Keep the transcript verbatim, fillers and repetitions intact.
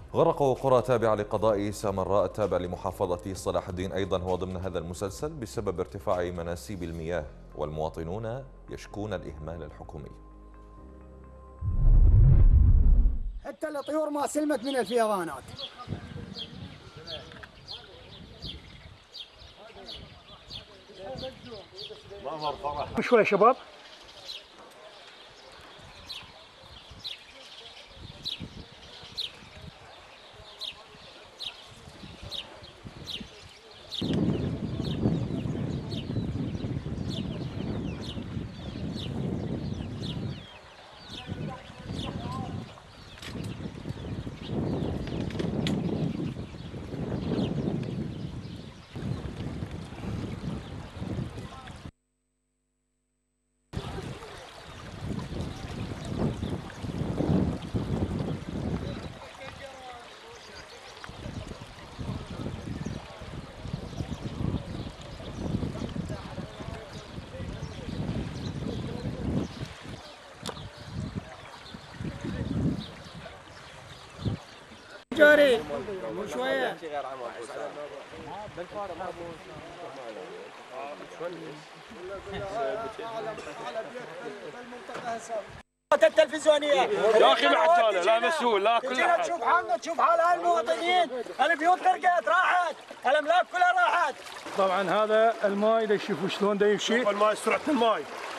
غرق قرى تابعة لقضاء سامراء التابع لمحافظة صلاح الدين أيضا هو ضمن هذا المسلسل بسبب ارتفاع مناسيب المياه، والمواطنون يشكون الإهمال الحكومي. حتى الطيور ما سلمت من الفيضانات. شوي يا شباب. جاري شوية. التلفزيونية يا اخي محتاله لا مسؤول لا كل حد. تشوف حالنا تشوف حال المواطنين، البيوت غرقت راحت، الاملاك كلها راحت. طبعا هذا الماي دا تشوفوا شلون دا يمشي. الماي سرعه الماي